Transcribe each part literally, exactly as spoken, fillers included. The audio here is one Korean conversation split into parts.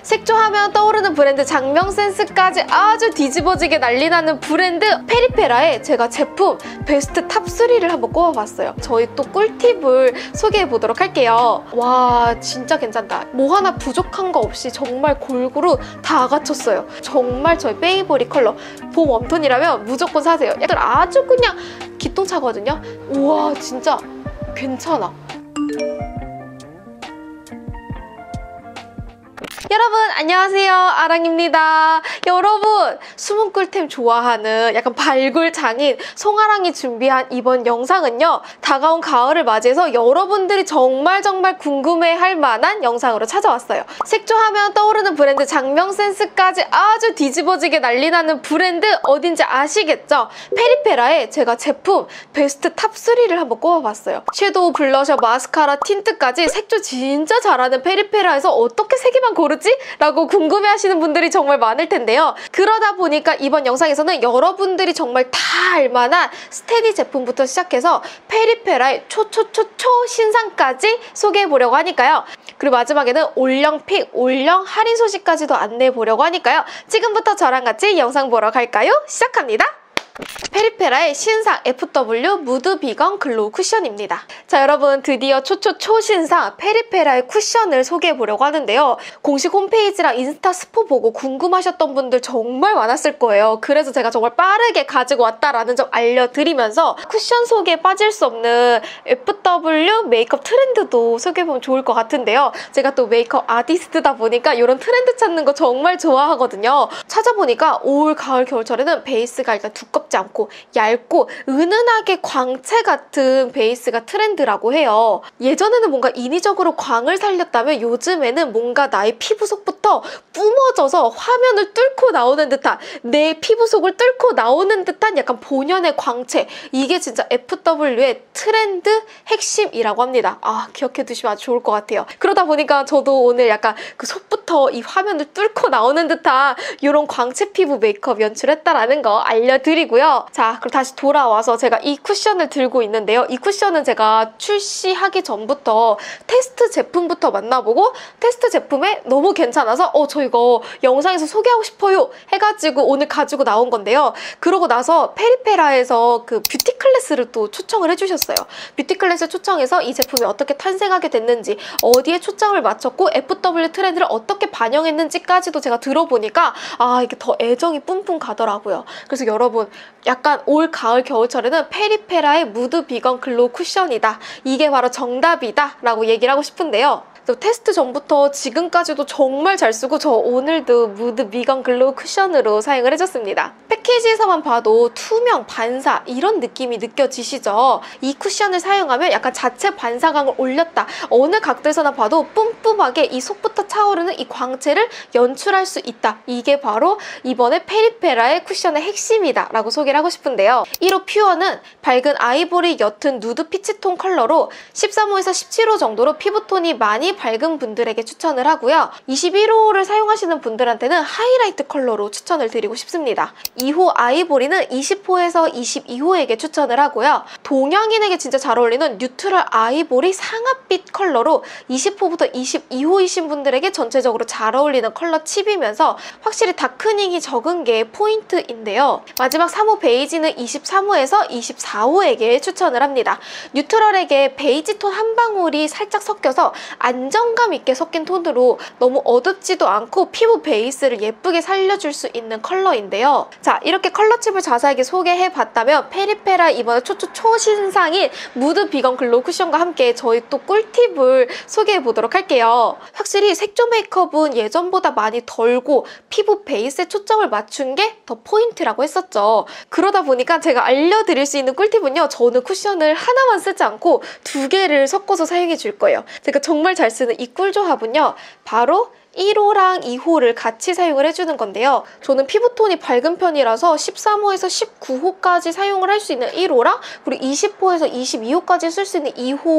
색조하면 떠오르는 브랜드 장명센스까지 아주 뒤집어지게 난리나는 브랜드 페리페라의 제가 제품 베스트 탑 쓰리를 한번 꼽아봤어요. 저희 또 꿀팁을 소개해보도록 할게요. 와 진짜 괜찮다. 뭐 하나 부족한 거 없이 정말 골고루 다 갖췄어요. 정말 저의 페이보릿 컬러 봄 웜톤이라면 무조건 사세요. 얘들 아주 그냥 기똥차거든요. 우와 진짜 괜찮아. 여러분 안녕하세요, 아랑입니다. 여러분 숨은 꿀템 좋아하는 약간 발굴 장인 송아랑이 준비한 이번 영상은요, 다가온 가을을 맞이해서 여러분들이 정말 정말 궁금해할 만한 영상으로 찾아왔어요. 색조하면 떠오르는 브랜드 장명센스까지 아주 뒤집어지게 난리나는 브랜드 어딘지 아시겠죠? 페리페라의 제가 제품 베스트 탑 쓰리를 한번 꼽아봤어요. 섀도우, 블러셔, 마스카라, 틴트까지 색조 진짜 잘하는 페리페라에서 어떻게 세 개만 고르지? 라고 궁금해하시는 분들이 정말 많을 텐데요. 그러다 보니까 이번 영상에서는 여러분들이 정말 다 알만한 스테디 제품부터 시작해서 페리페라의 초초초초 신상까지 소개해보려고 하니까요. 그리고 마지막에는 올영 픽, 올영 할인 소식까지도 안내해보려고 하니까요. 지금부터 저랑 같이 영상 보러 갈까요? 시작합니다. 페리페라의 신상 에프더블유 무드 비건 글로우 쿠션입니다. 자 여러분, 드디어 초초초 신상 페리페라의 쿠션을 소개해보려고 하는데요. 공식 홈페이지랑 인스타 스포 보고 궁금하셨던 분들 정말 많았을 거예요. 그래서 제가 정말 빠르게 가지고 왔다라는 점 알려드리면서 쿠션 소개에 빠질 수 없는 에프더블유 메이크업 트렌드도 소개해보면 좋을 것 같은데요. 제가 또 메이크업 아티스트다 보니까 이런 트렌드 찾는 거 정말 좋아하거든요. 찾아보니까 올, 가을, 겨울철에는 베이스가 일단 두껍지 않고 얇고 은은하게 광채 같은 베이스가 트렌드라고 해요. 예전에는 뭔가 인위적으로 광을 살렸다면 요즘에는 뭔가 나의 피부 속부터 뿜어져서 화면을 뚫고 나오는 듯한, 내 피부 속을 뚫고 나오는 듯한 약간 본연의 광채, 이게 진짜 에프더블유의 트렌드 핵심이라고 합니다. 아 기억해 두시면 아주 좋을 것 같아요. 그러다 보니까 저도 오늘 약간 그 속부터 이 화면을 뚫고 나오는 듯한 이런 광채 피부 메이크업 연출했다라는 거 알려드리고요. 자 그럼 다시 돌아와서 제가 이 쿠션을 들고 있는데요. 이 쿠션은 제가 출시하기 전부터 테스트 제품부터 만나보고 테스트 제품에 너무 괜찮아서 어 저 이거 영상에서 소개하고 싶어요 해가지고 오늘 가지고 나온 건데요. 그러고 나서 페리페라에서 그 뷰티 클래스를 또 초청을 해주셨어요. 뷰티 클래스 초청해서 이 제품이 어떻게 탄생하게 됐는지, 어디에 초점을 맞췄고 에프더블유 트렌드를 어떻게 반영했는지까지도 제가 들어보니까 아 이게 더 애정이 뿜뿜 가더라고요. 그래서 여러분 약간 올, 가을, 겨울철에는 페리페라의 무드 비건 글로우 쿠션이다, 이게 바로 정답이다 라고 얘기를 하고 싶은데요. 테스트 전부터 지금까지도 정말 잘 쓰고 저 오늘도 무드 비건 글로우 쿠션으로 사용을 해줬습니다. 패키지에서만 봐도 투명, 반사 이런 느낌이 느껴지시죠? 이 쿠션을 사용하면 약간 자체 반사광을 올렸다, 어느 각도에서나 봐도 뿜뿜하게 이 속부터 차오르는 이 광채를 연출할 수 있다, 이게 바로 이번에 페리페라의 쿠션의 핵심이다 라고 소개를 하고 싶은데요. 일 호 퓨어는 밝은 아이보리 옅은 누드 피치톤 컬러로 십삼 호에서 십칠 호 정도로 피부톤이 많이 밝은 분들에게 추천을 하고요. 이십일 호를 사용하시는 분들한테는 하이라이트 컬러로 추천을 드리고 싶습니다. 이 호 아이보리는 이십 호에서 이십이 호에게 추천을 하고요. 동양인에게 진짜 잘 어울리는 뉴트럴 아이보리 상아빛 컬러로 이십 호부터 이십이 호이신 분들에게 전체적으로 잘 어울리는 컬러 칩이면서 확실히 다크닝이 적은 게 포인트인데요. 마지막 삼 호 베이지는 이십삼 호에서 이십사 호에게 추천을 합니다. 뉴트럴에게 베이지 톤 한 방울이 살짝 섞여서 안정감 있게 섞인 톤으로 너무 어둡지도 않고 피부 베이스를 예쁘게 살려줄 수 있는 컬러인데요. 자 이렇게 컬러칩을 자세하게 소개해봤다면 페리페라 이번에 초초 초신상인 무드 비건 글로우 쿠션과 함께 저희 또 꿀팁을 소개해보도록 할게요. 확실히 색조 메이크업은 예전보다 많이 덜고 피부 베이스에 초점을 맞춘 게 더 포인트라고 했었죠. 그러다 보니까 제가 알려드릴 수 있는 꿀팁은요, 저는 쿠션을 하나만 쓰지 않고 두 개를 섞어서 사용해 줄 거예요. 제가 정말 잘 쓰는 이 꿀조합은요, 바로 일 호랑 이 호를 같이 사용을 해주는 건데요. 저는 피부톤이 밝은 편이라서 십삼 호에서 십구 호까지 사용을 할 수 있는 일 호랑 그리고 이십 호에서 이십이 호까지 쓸 수 있는 이 호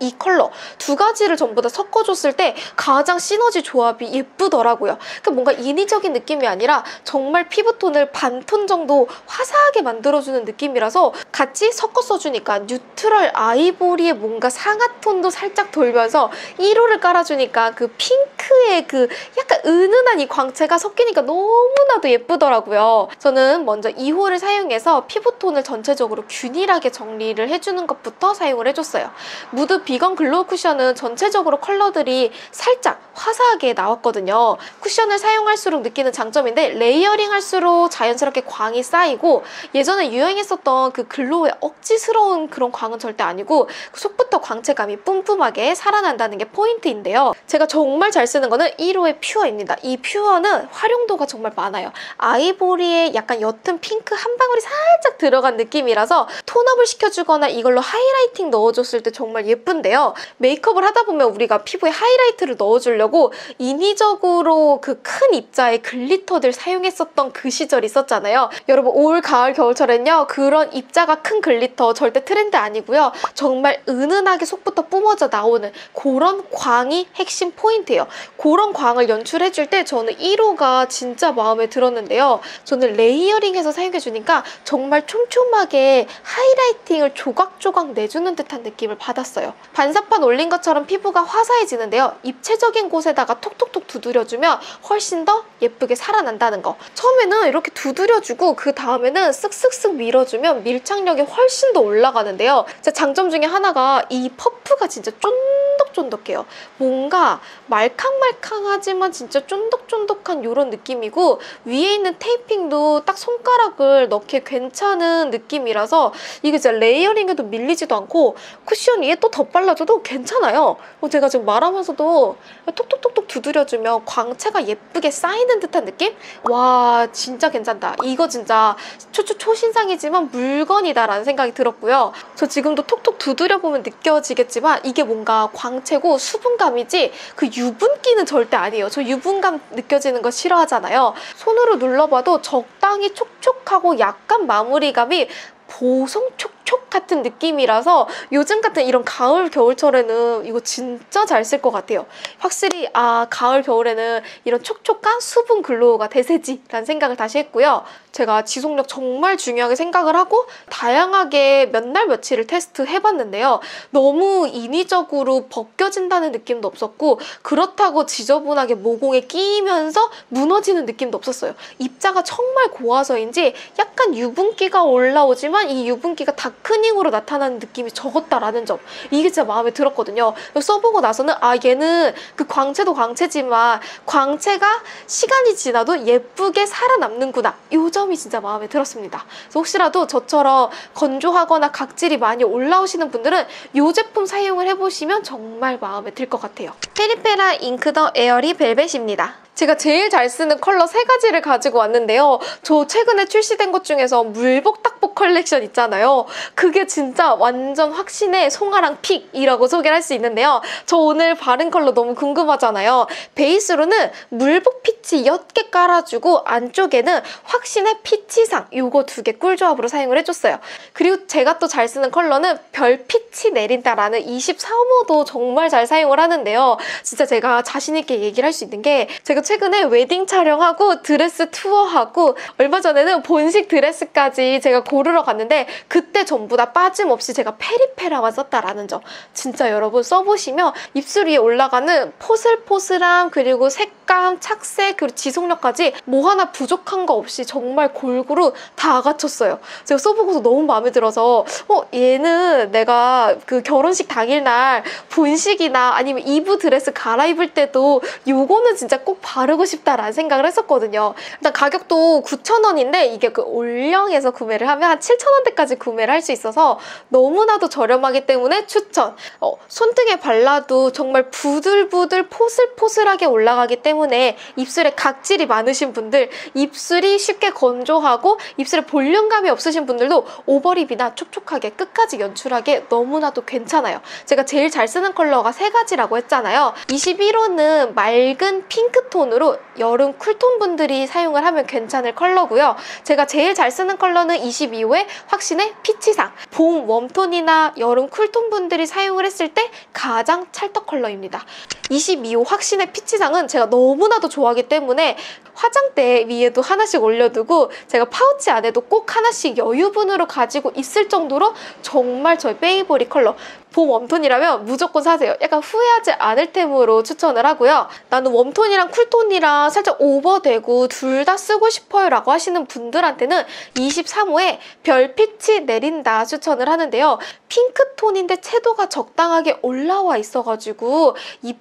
이 컬러 두 가지를 전부 다 섞어줬을 때 가장 시너지 조합이 예쁘더라고요. 그러니까 뭔가 인위적인 느낌이 아니라 정말 피부톤을 반톤 정도 화사하게 만들어주는 느낌이라서 같이 섞어 써주니까 뉴트럴 아이보리의 뭔가 상아톤도 살짝 돌면서 일 호를 깔아주니까 그 핑크의 그 약간 은은한 이 광채가 섞이니까 너무나도 예쁘더라고요. 저는 먼저 이 호를 사용해서 피부톤을 전체적으로 균일하게 정리를 해주는 것부터 사용을 해줬어요. 무드 비건 글로우 쿠션은 전체적으로 컬러들이 살짝 화사하게 나왔거든요. 쿠션을 사용할수록 느끼는 장점인데 레이어링 할수록 자연스럽게 광이 쌓이고 예전에 유행했었던 그 글로우의 억지스러운 그런 광은 절대 아니고 속부터 광채감이 뿜뿜하게 살아난다는 게 포인트인데요. 제가 정말 잘 쓰는 거는 일 호의 퓨어입니다. 이 퓨어는 활용도가 정말 많아요. 아이보리에 약간 옅은 핑크 한 방울이 살짝 들어간 느낌이라서 톤업을 시켜주거나 이걸로 하이라이팅 넣어줬을 때 정말 예쁜데요. 메이크업을 하다 보면 우리가 피부에 하이라이트를 넣어주려고 인위적으로 그 큰 입자에 글리터들 사용했었던 그 시절이 있었잖아요. 여러분 올, 가을, 겨울철엔요 그런 입자가 큰 글리터 절대 트렌드 아니고요. 정말 은은하게 속부터 뿜어져 나오는 그런 광이 핵심 포인트예요. 그런 광을 연출해줄 때 저는 일 호가 진짜 마음에 들었는데요. 저는 레이어링해서 사용해주니까 정말 촘촘하게 하이라이팅을 조각조각 내주는 듯한 느낌을 받았어요. 반사판 올린 것처럼 피부가 화사해지는데요. 입체적인 곳에다가 톡톡톡 두드려주면 훨씬 더 예쁘게 살아난다는 거. 처음에는 이렇게 두드려주고 그 다음에는 쓱쓱쓱 밀어주면 밀착력이 훨씬 더 올라가는데요. 제 장점 중에 하나가 이 퍼프가 진짜 쫀득쫀득해요. 뭔가 말캉말캉하지만 진짜 쫀득쫀득한 이런 느낌이고 위에 있는 테이핑도 딱 손가락을 넣기에 괜찮은 느낌이라서 이게 진짜 레이어링에도 밀리지도 않고 쿠션 위에 또 덧발라줘도 괜찮아요. 제가 지금 말하면서도 톡톡톡톡 두드려주면 광채가 예쁘게 쌓이는 듯한 느낌? 와 진짜 괜찮다. 이거 진짜 초초 초신상이지만 물건이다 라는 생각이 들었고요. 저 지금도 톡톡 두드려보면 느껴지겠지만 이게 뭔가 광채고 수분감이지 그 유분기는 절대 아니에요. 저 유분감 느껴지는 거 싫어하잖아요. 손으로 눌러봐도 적당히 촉촉하고 약간 마무리감이 보송 촉촉 같은 느낌이라서 요즘 같은 이런 가을 겨울철에는 이거 진짜 잘 쓸 것 같아요. 확실히 아 가을 겨울에는 이런 촉촉한 수분 글로우가 대세지 라는 생각을 다시 했고요. 제가 지속력 정말 중요하게 생각을 하고 다양하게 몇 날 며칠을 테스트 해봤는데요. 너무 인위적으로 벗겨진다는 느낌도 없었고 그렇다고 지저분하게 모공에 끼이면서 무너지는 느낌도 없었어요. 입자가 정말 고와서인지 약간 유분기가 올라오지만 이 유분기가 다크닝으로 나타나는 느낌이 적었다라는 점, 이게 진짜 마음에 들었거든요. 써보고 나서는 아 얘는 그 광채도 광채지만 광채가 시간이 지나도 예쁘게 살아남는구나, 이 점이 진짜 마음에 들었습니다. 그래서 혹시라도 저처럼 건조하거나 각질이 많이 올라오시는 분들은 이 제품 사용을 해보시면 정말 마음에 들 것 같아요. 페리페라 잉크 더 에어리 벨벳입니다. 제가 제일 잘 쓰는 컬러 세 가지를 가지고 왔는데요. 저 최근에 출시된 것 중에서 물복 딱복 컬렉션 있잖아요. 그게 진짜 완전 확신의 송아랑 픽이라고 소개를 할 수 있는데요. 저 오늘 바른 컬러 너무 궁금하잖아요. 베이스로는 물복 피치 옅게 깔아주고 안쪽에는 확신의 피치상 요거 두 개 꿀조합으로 사용을 해줬어요. 그리고 제가 또 잘 쓰는 컬러는 별 피치 내린다라는 이십삼 호도 정말 잘 사용을 하는데요. 진짜 제가 자신있게 얘기를 할 수 있는 게 제가 최근에 웨딩 촬영하고 드레스 투어하고 얼마 전에는 본식 드레스까지 제가 고르러 갔는데 그때 전부 다 빠짐없이 제가 페리페라만 썼다라는 점. 진짜 여러분 써보시면 입술 위에 올라가는 포슬포슬함 그리고 색감, 착색 그리고 지속력까지 뭐 하나 부족한 거 없이 정말 골고루 다 갖췄어요. 제가 써보고서 너무 마음에 들어서 어 얘는 내가 그 결혼식 당일날 본식이나 아니면 이브 드레스 갈아입을 때도 요거는 진짜 꼭 바르고 싶다라는 생각을 했었거든요. 일단 가격도 구천 원인데 이게 그 올영에서 구매를 하면 한 칠천 원대까지 구매를 할 수 있어서 너무나도 저렴하기 때문에 추천! 어, 손등에 발라도 정말 부들부들 포슬포슬하게 올라가기 때문에 때문에 입술에 각질이 많으신 분들, 입술이 쉽게 건조하고 입술에 볼륨감이 없으신 분들도 오버립이나 촉촉하게 끝까지 연출하기에 너무나도 괜찮아요. 제가 제일 잘 쓰는 컬러가 세 가지라고 했잖아요. 이십일 호는 맑은 핑크톤으로 여름 쿨톤 분들이 사용을 하면 괜찮을 컬러고요. 제가 제일 잘 쓰는 컬러는 이십이 호의 확신의 피치상. 봄 웜톤이나 여름 쿨톤 분들이 사용을 했을 때 가장 찰떡 컬러입니다. 이십이 호 확신의 피치상은 제가 너무나도 좋아하기 때문에 화장대 위에도 하나씩 올려두고 제가 파우치 안에도 꼭 하나씩 여유분으로 가지고 있을 정도로 정말 저의 페이보릿 컬러. 봄 웜톤이라면 무조건 사세요. 약간 후회하지 않을 템으로 추천을 하고요. 나는 웜톤이랑 쿨톤이랑 살짝 오버되고 둘 다 쓰고 싶어요 라고 하시는 분들한테는 이십삼 호에 별빛이 내린다 추천을 하는데요. 핑크톤인데 채도가 적당하게 올라와 있어가지고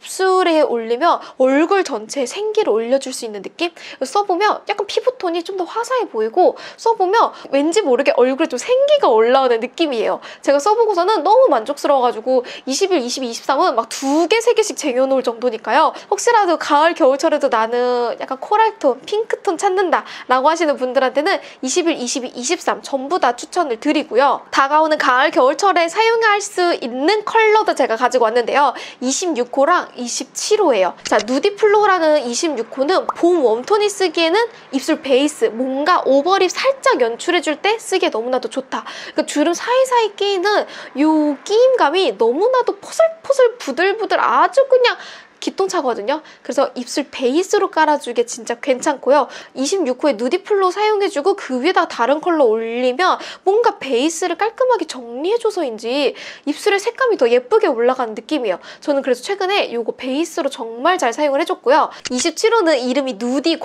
입술에 올리면 얼굴 전체에 생기를 올려줄 수 있는 느낌? 써보면 약간 피부톤이 좀 더 화사해 보이고 써보면 왠지 모르게 얼굴에 좀 생기가 올라오는 느낌이에요. 제가 써보고서는 너무 만족스러워가지고 이십일, 이십이, 이십삼은 막 두 개, 세 개씩 쟁여놓을 정도니까요. 혹시라도 가을, 겨울철에도 나는 약간 코랄톤, 핑크톤 찾는다 라고 하시는 분들한테는 이십일, 이십이, 이십삼 전부 다 추천을 드리고요. 다가오는 가을, 겨울철에 사용할 수 있는 컬러도 제가 가지고 왔는데요. 이십육 호랑 이십칠 호예요. 자, 누디플로라는 이십육 호는 봄 웜톤이 쓰기에는 입술 베이스, 뭔가 오버립 살짝 연출해줄 때 쓰기에 너무나도 좋다. 그러니까 주름 사이사이 끼이는 요 끼임감이 너무나도 포슬포슬 부들부들 아주 그냥 기똥차거든요. 그래서 입술 베이스로 깔아주기에 진짜 괜찮고요. 이십육 호에 누디플로 사용해주고 그 위에다 다른 컬러 올리면 뭔가 베이스를 깔끔하게 정리해줘서인지 입술의 색감이 더 예쁘게 올라가는 느낌이에요. 저는 그래서 최근에 이거 베이스로 정말 잘 사용을 해줬고요. 이십칠 호는 이름이 누디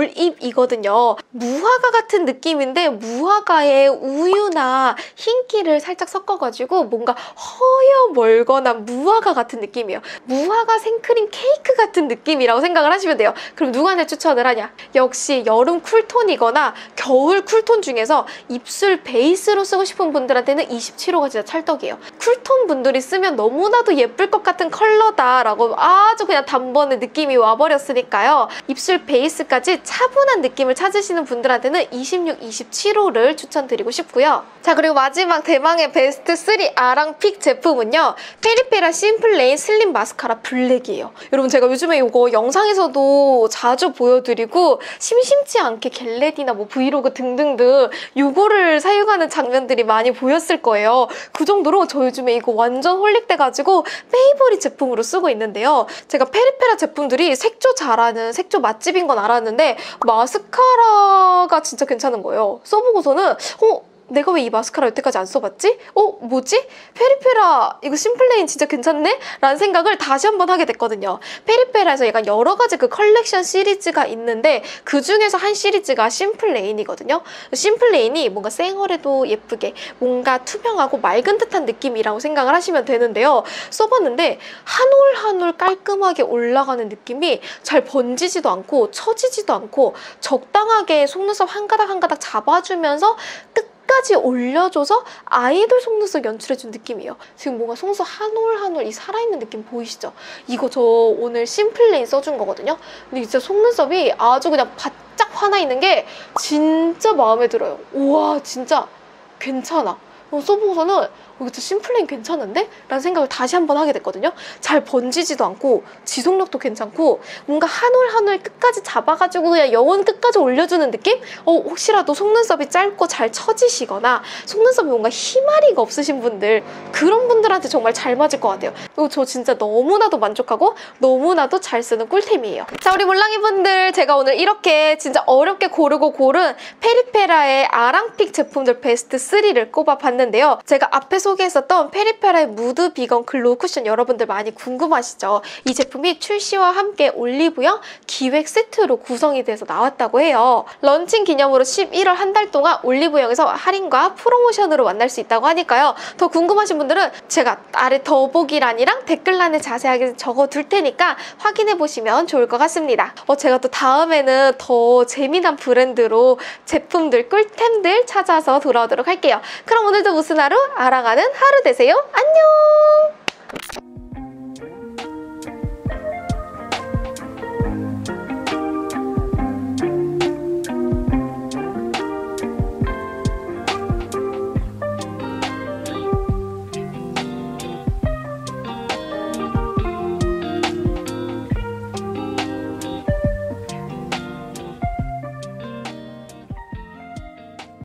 과몰입이거든요. 무화과 같은 느낌인데 무화과에 우유나 흰기를 살짝 섞어가지고 뭔가 허여 멀거나 무화과 같은 느낌이에요. 무화과 생크림 케이크 같은 느낌이라고 생각을 하시면 돼요. 그럼 누구한테 추천을 하냐? 역시 여름 쿨톤이거나 겨울 쿨톤 중에서 입술 베이스로 쓰고 싶은 분들한테는 이십칠 호가 진짜 찰떡이에요. 쿨톤 분들이 쓰면 너무나도 예쁠 것 같은 컬러다라고 아주 그냥 단번에 느낌이 와버렸으니까요. 입술 베이스까지 차분한 느낌을 찾으시는 분들한테는 이십육, 이십칠 호를 추천드리고 싶고요. 자, 그리고 마지막 대망의 베스트 삼 아랑픽 제품은요. 페리페라 심플레인 슬림 마스카라 블랙이에요. 여러분, 제가 요즘에 이거 영상에서도 자주 보여드리고 심심치 않게 겟레디나 뭐 브이로그 등등등 이거를 사용하는 장면들이 많이 보였을 거예요. 그 정도로 저 요즘에 이거 완전 홀릭돼가지고 페이보릿 제품으로 쓰고 있는데요. 제가 페리페라 제품들이 색조 잘하는 색조 맛집인 건 알았는데 마스카라가 진짜 괜찮은 거예요. 써보고서는 어? 내가 왜 이 마스카라 여태까지 안 써봤지? 어? 뭐지? 페리페라 이거 심플레인 진짜 괜찮네? 라는 생각을 다시 한번 하게 됐거든요. 페리페라에서 약간 여러 가지 그 컬렉션 시리즈가 있는데 그 중에서 한 시리즈가 심플레인이거든요. 심플레인이 뭔가 생얼에도 예쁘게 뭔가 투명하고 맑은 듯한 느낌이라고 생각을 하시면 되는데요. 써봤는데 한 올 한 올 깔끔하게 올라가는 느낌이 잘 번지지도 않고 처지지도 않고 적당하게 속눈썹 한 가닥 한 가닥 잡아주면서 끝 까지 올려줘서 아이돌 속눈썹 연출해준 느낌이에요. 지금 뭔가 속눈썹 한 올 한 올 이 살아있는 느낌 보이시죠? 이거 저 오늘 심플레인 써준 거거든요. 근데 진짜 속눈썹이 아주 그냥 바짝 화나 있는 게 진짜 마음에 들어요. 우와, 진짜 괜찮아. 써보고서는 어, 이거 심플레인 괜찮은데? 라는 생각을 다시 한번 하게 됐거든요. 잘 번지지도 않고 지속력도 괜찮고 뭔가 한 올 한 올 끝까지 잡아가지고 그냥 영혼 끝까지 올려주는 느낌? 어, 혹시라도 속눈썹이 짧고 잘 처지시거나 속눈썹이 뭔가 희마리가 없으신 분들, 그런 분들한테 정말 잘 맞을 것 같아요. 그리고 저 진짜 너무나도 만족하고 너무나도 잘 쓰는 꿀템이에요. 자, 우리 몰랑이 분들, 제가 오늘 이렇게 진짜 어렵게 고르고 고른 페리페라의 아랑픽 제품들 베스트 삼을 꼽아봤는데요. 제가 앞에 소개했었던 페리페라의 무드 비건 글로우 쿠션 여러분들 많이 궁금하시죠? 이 제품이 출시와 함께 올리브영 기획 세트로 구성이 돼서 나왔다고 해요. 런칭 기념으로 십일월 한 달 동안 올리브영에서 할인과 프로모션으로 만날 수 있다고 하니까요. 더 궁금하신 분들은 제가 아래 더보기란이랑 댓글란에 자세하게 적어둘 테니까 확인해보시면 좋을 것 같습니다. 어, 제가 또 다음에는 더 재미난 브랜드로 제품들, 꿀템들 찾아서 돌아오도록 할게요. 그럼 오늘도 무슨 하루? 알아가는 하루 되세요. 안녕!